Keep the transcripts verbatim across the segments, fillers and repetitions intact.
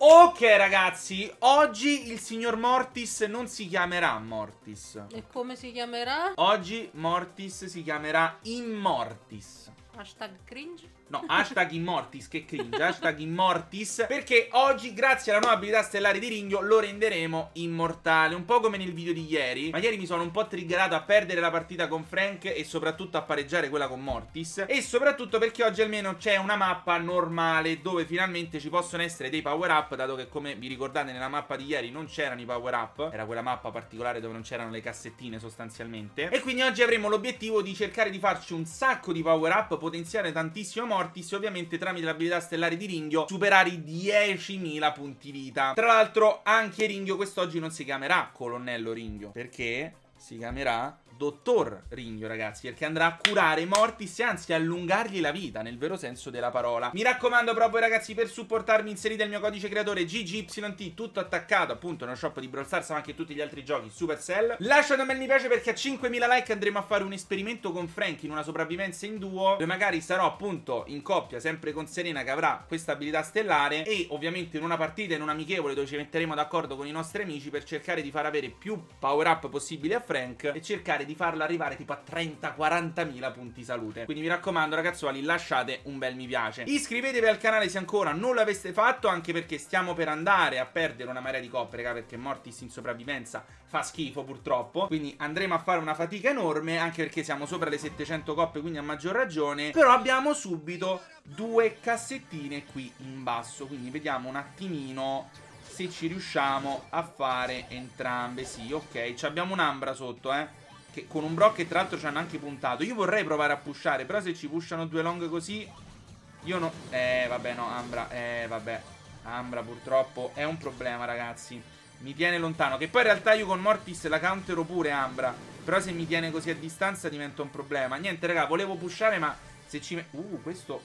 Ok ragazzi, oggi il signor Mortis non si chiamerà Mortis. E come si chiamerà? Oggi Mortis si chiamerà Immortis. Hashtag cringe? No, hashtag Immortis, che cringe, hashtag Immortis. Perché oggi, grazie alla nuova abilità stellare di Ringhio, lo renderemo immortale. Un po' come nel video di ieri. Ma ieri mi sono un po' triggerato a perdere la partita con Frank e soprattutto a pareggiare quella con Mortis. E soprattutto perché oggi almeno c'è una mappa normale dove finalmente ci possono essere dei power up, dato che, come vi ricordate, nella mappa di ieri non c'erano i power up. Era quella mappa particolare dove non c'erano le cassettine sostanzialmente. E quindi oggi avremo l'obiettivo di cercare di farci un sacco di power up, potenziare tantissimo Mortis e ovviamente tramite l'abilità stellare di Ringhio superare i diecimila punti vita. Tra l'altro anche Ringhio quest'oggi non si chiamerà Colonnello Ringhio, perché si chiamerà Dottor Ringhio, ragazzi, perché andrà a curare Mortis e anzi a allungargli la vita, nel vero senso della parola. Mi raccomando proprio ragazzi, per supportarmi inserite il mio codice creatore G G Y T, tutto attaccato appunto nello shop di Brawl Stars, ma anche tutti gli altri giochi Supercell. Lasciate un bel mi piace perché a cinquemila like andremo a fare un esperimento con Frank in una sopravvivenza in duo, dove magari sarò appunto in coppia sempre con Serena, che avrà questa abilità stellare, e ovviamente in una partita, in un amichevole, dove ci metteremo d'accordo con i nostri amici per cercare di far avere più power up possibili a Frank e cercare di farlo arrivare tipo a trenta quarantamila punti salute. Quindi mi raccomando ragazzuoli, lasciate un bel mi piace, iscrivetevi al canale se ancora non l'aveste fatto, anche perché stiamo per andare a perdere una marea di coppe, raga, perché Mortis in sopravvivenza fa schifo purtroppo, quindi andremo a fare una fatica enorme, anche perché siamo sopra le settecento coppe, quindi a maggior ragione. Però abbiamo subito due cassettine qui in basso, quindi vediamo un attimino se ci riusciamo a fare entrambe. Sì, ok, ci abbiamo un'Ambra sotto, eh, che con un Brock che tra l'altro ci hanno anche puntato. Io vorrei provare a pushare, però se ci pushano due long così io no. Eh vabbè no, Ambra, eh vabbè Ambra purtroppo è un problema ragazzi, mi tiene lontano. Che poi in realtà io con Mortis la countero pure Ambra, però se mi tiene così a distanza diventa un problema. Niente raga, volevo pushare ma se ci... Uh, questo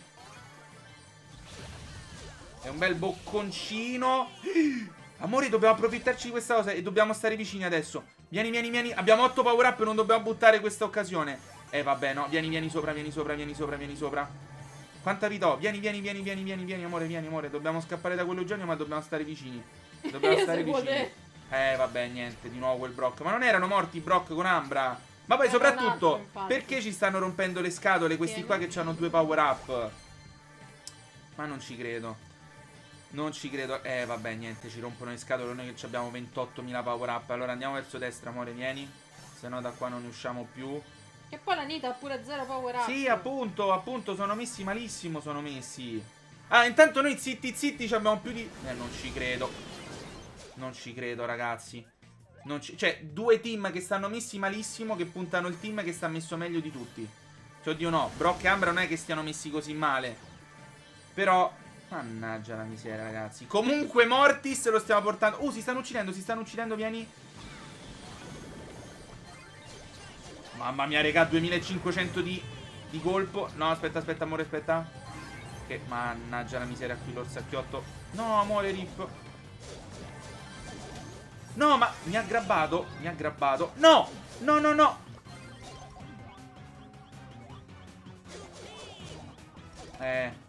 è un bel bocconcino. Amore, dobbiamo approfittarci di questa cosa e dobbiamo stare vicini adesso. Vieni, vieni, vieni. Abbiamo otto power up e non dobbiamo buttare questa occasione. Eh, vabbè, no. Vieni, vieni sopra, vieni sopra, vieni sopra, vieni sopra. Quanta vita ho? Vieni, vieni, vieni, vieni, vieni, vieni, amore, vieni, amore. Dobbiamo scappare da quello genio, ma dobbiamo stare vicini. Dobbiamo stare vicini. Eh, vabbè, niente. Di nuovo quel Brock. Ma non erano morti i Brock con Ambra? Ma poi, soprattutto, perché ci stanno rompendo le scatole questi qua che hanno due power up? Ma non ci credo. Non ci credo. Eh vabbè niente, ci rompono le scatole. Noi che abbiamo ventottomila power up. Allora andiamo verso destra, amore, vieni. Se no da qua non ne usciamo più. E poi la Nita ha pure zero power up. Sì, appunto, appunto, sono messi malissimo, sono messi. Ah, intanto noi zitti zitti ci abbiamo più di... Eh, non ci credo. Non ci credo, ragazzi. Non ci... Cioè, due team che stanno messi malissimo, che puntano il team che sta messo meglio di tutti. Cioè, oddio no, Brock e Ambra non è che stiano messi così male. Però... Mannaggia la miseria, ragazzi. Comunque Mortis lo stiamo portando. Uh, si stanno uccidendo, si stanno uccidendo, vieni. Mamma mia, raga, duemilacinquecento di, di colpo. No, aspetta, aspetta, amore, aspetta. Che mannaggia la miseria qui l'orsacchiotto. No, amore, rip. No, ma mi ha grabbato, mi ha grabbato. No, no, no, no. Eh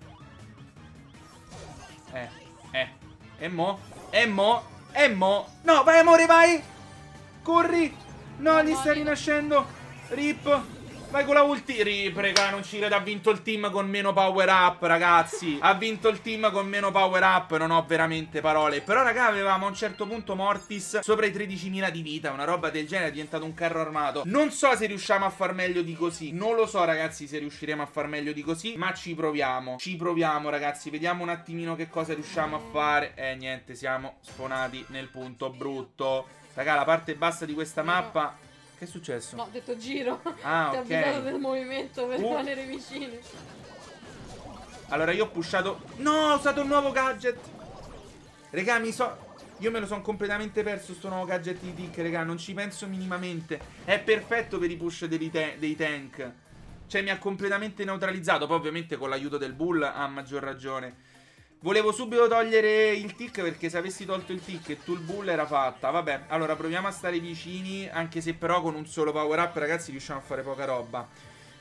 Eh, eh, e mo? E mo? E mo? No, vai amore, vai! Corri! No, gli sta rinascendo! Rip! Vai con la ulti! Rip, raga, non ci credo, ha vinto il team con meno power up, ragazzi! Ha vinto il team con meno power up, non ho veramente parole. Però, raga, avevamo a un certo punto Mortis sopra i tredicimila di vita, una roba del genere, è diventato un carro armato. Non so se riusciamo a far meglio di così, non lo so, ragazzi, se riusciremo a far meglio di così, ma ci proviamo. Ci proviamo, ragazzi, vediamo un attimino che cosa riusciamo a fare. Eh, niente, siamo spawnati nel punto brutto. Raga, la parte bassa di questa mappa... Che è successo? No, ho detto giro. Ah, ok. Ti ho avvisato del movimento per uh. rimanere vicini. Allora io ho pushato. No, ho usato il nuovo gadget. Regà, mi so... Io me lo sono completamente perso sto nuovo gadget di Tick, regà. Non ci penso minimamente. È perfetto per i push dei, dei tank. Cioè mi ha completamente neutralizzato. Poi ovviamente con l'aiuto del Bull ha maggior ragione. Volevo subito togliere il tick, perché se avessi tolto il tick e tu il Bull era fatta. Vabbè, allora proviamo a stare vicini, anche se però con un solo power up, ragazzi, riusciamo a fare poca roba.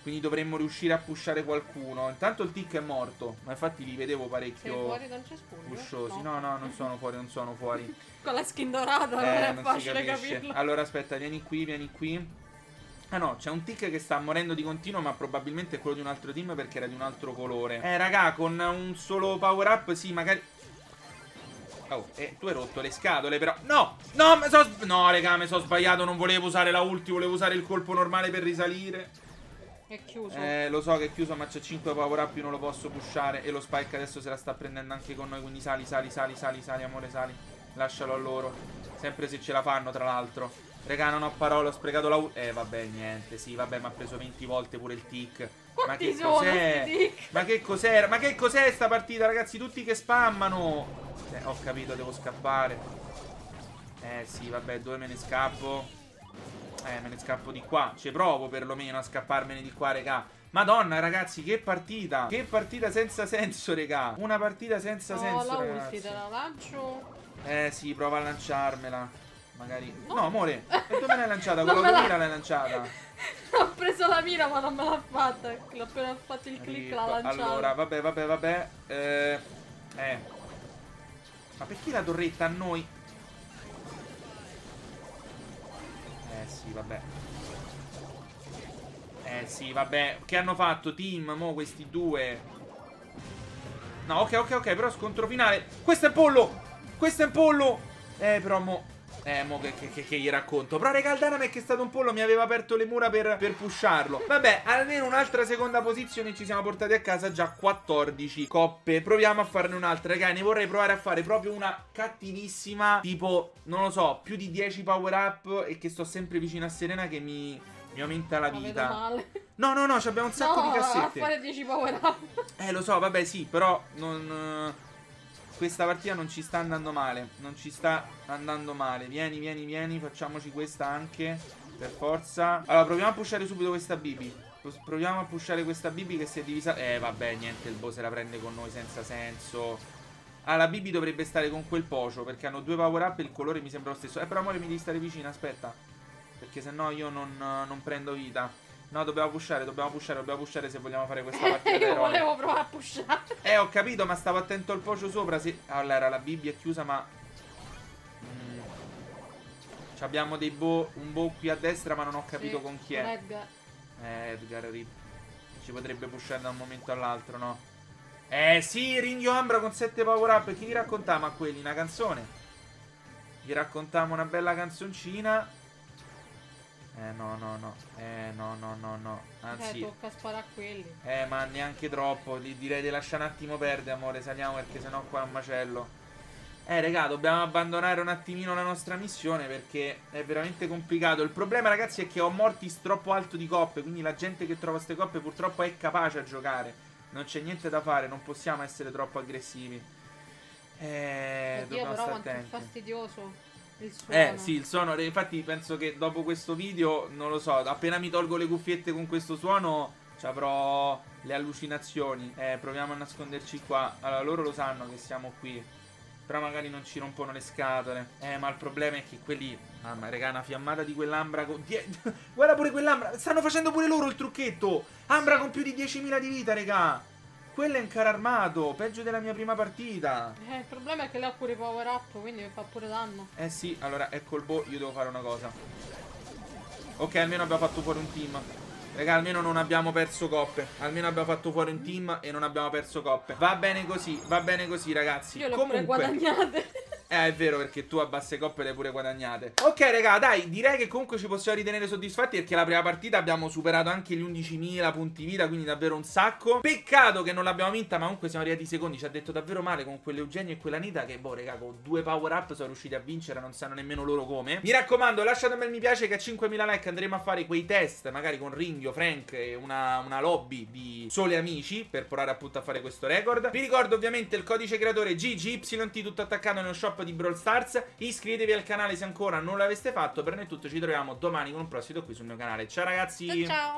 Quindi dovremmo riuscire a pushare qualcuno. Intanto il tick è morto. Ma infatti li vedevo Sei parecchio fuori dal cespuglio? pushosi. No, no, non sono fuori, non sono fuori. Con la skin dorata non Eh, è non si facile capisce. capirlo. Allora aspetta, vieni qui, vieni qui. Ah no, c'è un tick che sta morendo di continuo, ma probabilmente è quello di un altro team perché era di un altro colore. Eh, raga, con un solo power up, sì, magari... Oh, eh, tu hai rotto le scatole, però... No! No, mi so... No, raga, mi sono sbagliato, non volevo usare la ulti, volevo usare il colpo normale per risalire. È chiuso. Eh, lo so che è chiuso, ma c'è cinque power up, io non lo posso pushare. E lo Spike adesso se la sta prendendo anche con noi, quindi sali, sali, sali, sali, sali, amore, sali. Lascialo a loro. Sempre se ce la fanno, tra l'altro. Raga, non ho parole, ho sprecato la ulti. Eh, vabbè, niente, sì, vabbè, mi ha preso venti volte pure il tick. Ma che cos'è? Ma che cos'era? Ma che cos'è sta partita, ragazzi? Tutti che spammano. Eh, ho capito, devo scappare. Eh, sì, vabbè, dove me ne scappo? Eh, me ne scappo di qua. Ci provo perlomeno a scapparmene di qua, raga. Madonna, ragazzi, che partita. Che partita senza senso, raga. Una partita senza no, senso, la ragazzi. ulti te la lancio. Eh, sì, prova a lanciarmela. Magari... No, no amore. E dove l'hai lanciata? Con l'automira l'hai lanciata. Ho preso la mira ma non me l'ha fatta. L'ho appena fatto il click Rip. l'ha lanciata. Allora, vabbè, vabbè, vabbè. Eh... eh. Ma perché la torretta a noi? Eh sì, vabbè. Eh sì, vabbè. Che hanno fatto team, mo, questi due? No, ok, ok, ok. Però scontro finale. Questo è pollo. Questo è pollo. Eh, però mo... Eh, mo che, che, che gli racconto. Però raga, il Dynamite che è stato un pollo mi aveva aperto le mura per, per pusharlo. Vabbè, almeno un'altra seconda posizione. Ci siamo portati a casa già quattordici coppe. Proviamo a farne un'altra, raga. Ne vorrei provare a fare proprio una cattivissima. Tipo, non lo so, più di dieci power up. E che sto sempre vicino a Serena che mi, mi aumenta la La vita. vedo male. No, no, no, abbiamo un sacco no, di cassette. a fare dieci power up. Eh, lo so, vabbè, sì, però non... Questa partita non ci sta andando male. Non ci sta andando male. Vieni, vieni, vieni. Facciamoci questa anche. Per forza. Allora, proviamo a pushare subito questa Bibi. Proviamo a pushare questa Bibi che si è divisa. Eh, vabbè, niente. Il boss se la prende con noi senza senso. Ah, la Bibi dovrebbe stare con quel Pocio. Perché hanno due power up e il colore mi sembra lo stesso. Eh, però amore, mi devi stare vicino. Aspetta. Perché sennò io non, non prendo vita. No, dobbiamo pushare, dobbiamo pushare, dobbiamo pushare se vogliamo fare questa partita. Io volevo provare a pushare. Eh, ho capito, ma stavo attento al Pocio sopra. Se... Allora, la Bibbia è chiusa, ma... Mm. Abbiamo dei boh, un boh qui a destra, ma non ho capito sì, con chi è. Edgar. Eh, Edgar Rip. Ci potrebbe pushare da un momento all'altro, no? Eh, sì, Ringhio Ambra con sette power up. Chi li raccontiamo a quelli? Una canzone? Gli raccontiamo una bella canzoncina. Eh no no no, eh no no no no, anzi Eh, tocca sparare a quelli. Eh ma neanche troppo, Di direi di lasciare un attimo perdere amore, saliamo perché sennò qua è un macello. Eh raga, dobbiamo abbandonare un attimino la nostra missione perché è veramente complicato. Il problema ragazzi è che ho mortis troppo alto di coppe, quindi la gente che trova queste coppe purtroppo è capace a giocare. Non c'è niente da fare, non possiamo essere troppo aggressivi. Eh, Oddio, dobbiamo però stare quanto è attenti. fastidioso. Il suono. Eh sì, il suono, infatti penso che dopo questo video, non lo so, appena mi tolgo le cuffiette con questo suono ci avrò le allucinazioni. Eh, proviamo a nasconderci qua. Allora, loro lo sanno che siamo qui, però magari non ci rompono le scatole. Eh, ma il problema è che quelli... Mamma, raga, una fiammata di quell'Ambra con... Guarda pure quell'Ambra, stanno facendo pure loro il trucchetto. Ambra con più di diecimila di vita, raga. Quello è un carro armato, peggio della mia prima partita. Eh, il problema è che lei ha pure power up, quindi mi fa pure danno. Eh sì, allora, ecco il boh, io devo fare una cosa. Ok, almeno abbiamo fatto fuori un team. Raga, almeno non abbiamo perso coppe. Almeno abbiamo fatto fuori un team e non abbiamo perso coppe. Va bene così, va bene così, ragazzi. Io le ho Comunque... pure guadagnate. Eh, è vero, perché tu a basse coppe le hai pure guadagnate. Ok, raga, dai, direi che comunque ci possiamo ritenere soddisfatti perché la prima partita abbiamo superato anche gli undicimila punti vita, quindi davvero un sacco. Peccato che non l'abbiamo vinta, ma comunque siamo arrivati secondi. Ci ha detto davvero male con quell'Eugenio e quella Nita che, boh, raga, con due power up sono riusciti a vincere, non sanno nemmeno loro come. Mi raccomando, lasciate un bel mi piace che a cinquemila like andremo a fare quei test, magari con Ringhio, Frank e una, una lobby di soli amici per provare appunto a fare questo record. Vi ricordo ovviamente il codice creatore G G Y T tutto attaccato nello shop di Brawl Stars. Iscrivetevi al canale se ancora non l'aveste fatto. Per noi è tutto, ci troviamo domani con un prossimo qui sul mio canale. Ciao ragazzi. Ciao ciao.